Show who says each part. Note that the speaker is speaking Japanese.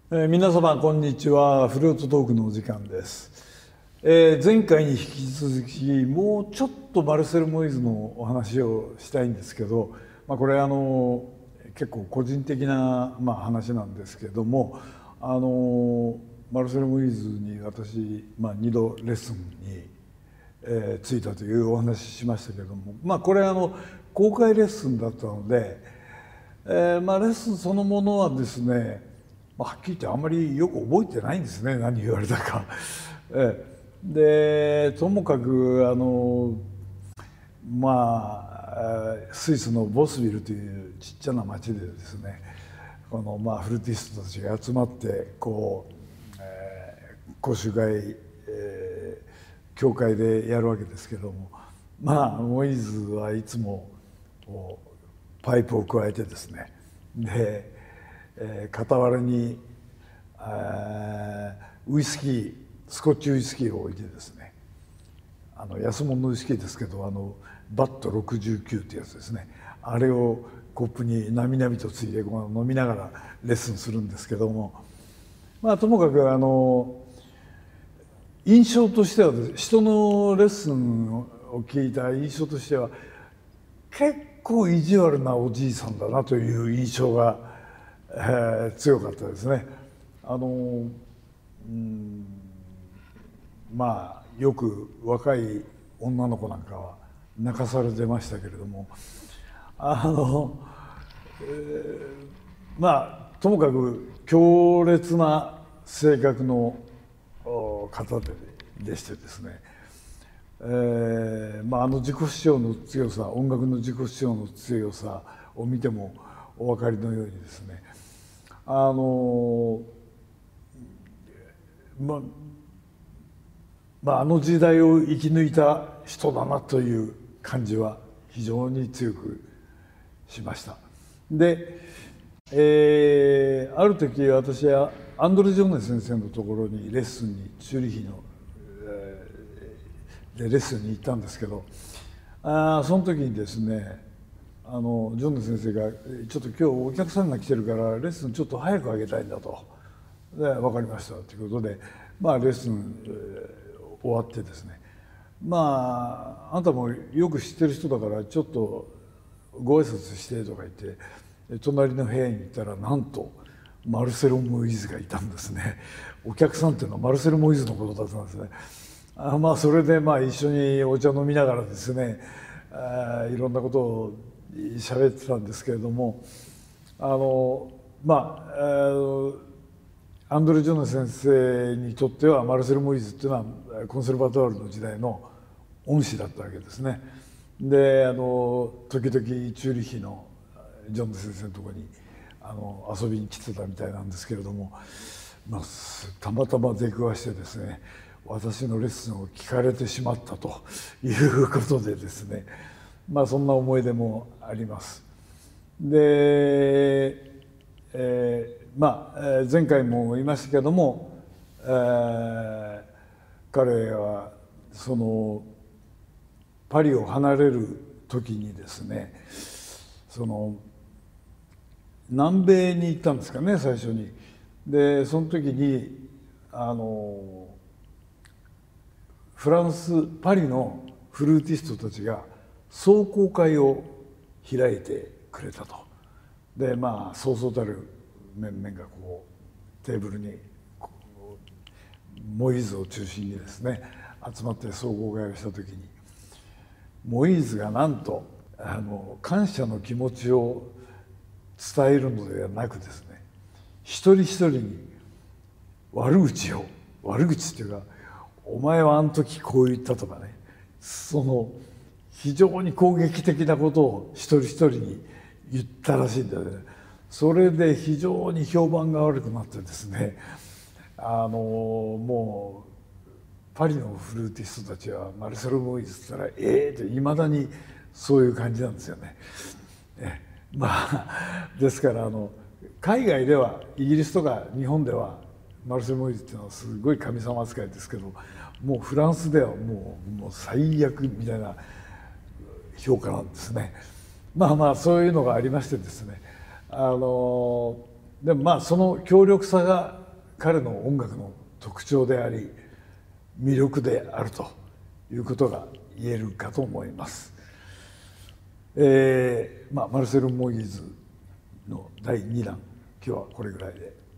Speaker 1: 皆様こんにちは。フルートトークのお時間です。前回に引き続きもうちょっとマルセル・モイズのお話をしたいんですけど、これ結構個人的な、話なんですけども、マルセル・モイズに私、2度レッスンに、ついたというお話しましたけども、これ公開レッスンだったので、レッスンそのものはですね、はっきり言ってあんまりよく覚えてないんですね、何言われたか。でともかくスイスのボスビルというちっちゃな町でですね、このフルーティストたちが集まって講習会、教会でやるわけですけども、モイズはいつもパイプを加えてですね、で傍らにウイスキー、スコッチウイスキーを置いてですね、安物のウイスキーですけどバット69ってやつですね、あれをコップになみなみとついで飲みながらレッスンするんですけども、ともかく印象としては人のレッスンを聞いた印象としては結構意地悪なおじいさんだなという印象が、強かったですね。よく若い女の子なんかは泣かされてましたけれども、ともかく強烈な性格の方でしてですね、自己主張の強さ、音楽の自己主張の強さを見てもお分かりのようにですね、あの時代を生き抜いた人だなという感じは非常に強くしました。で、ある時私はアンドレ・ジョーネ先生のところにレッスンにチューリヒの、でレッスンに行ったんですけど、その時にですねジョンネ先生が「ちょっと今日お客さんが来てるからレッスンちょっと早くあげたいんだ」と。で「分かりました」ということで、レッスン、終わってですね、あんたもよく知ってる人だからちょっとご挨拶してとか言って隣の部屋に行ったら、なんとマルセロ・モイーズがいたんですね。お客さんっていうのはマルセロ・モイーズのことだったんですね。それで一緒にお茶飲みながらですね、いろんなことを喋ってたんですけれども、アンドレ・ジョーネ先生にとってはマルセル・モイーズっていうのはコンセルバトワールの時代の恩師だったわけですね。で時々チューリヒのジョンネ先生のところに遊びに来てたみたいなんですけれども、たまたま出くわしてですね、私のレッスンを聞かれてしまったということでですね、そんな思い出もあります。で、前回も言いましたけども、彼はパリを離れる時にですね、南米に行ったんですかね、最初に。でその時にフランスパリのフルーティストたちが壮行会を開いてくれたと。でそうそうたる面々がテーブルにモイーズを中心にですね集まって壮行会をした時に、モイーズがなんと感謝の気持ちを伝えるのではなくですね、一人一人に悪口っていうか「お前はあの時こう言った」とかね、非常に攻撃的なことを一人一人に言ったらしいんだよね。それで非常に評判が悪くなってですね、もうパリのフルーティストたちはマルセル・モイーズって言ったら「ええ」っていまだにそういう感じなんですよね。ですから海外ではイギリスとか日本ではマルセル・モイーズっていうのはすごい神様扱いですけど、もうフランスではもう最悪みたいな評価なんですね。そういうのがありましてですね、でもその強力さが彼の音楽の特徴であり魅力であるということが言えるかと思います。マルセル・モイーズの第2弾、今日はこれぐらいで。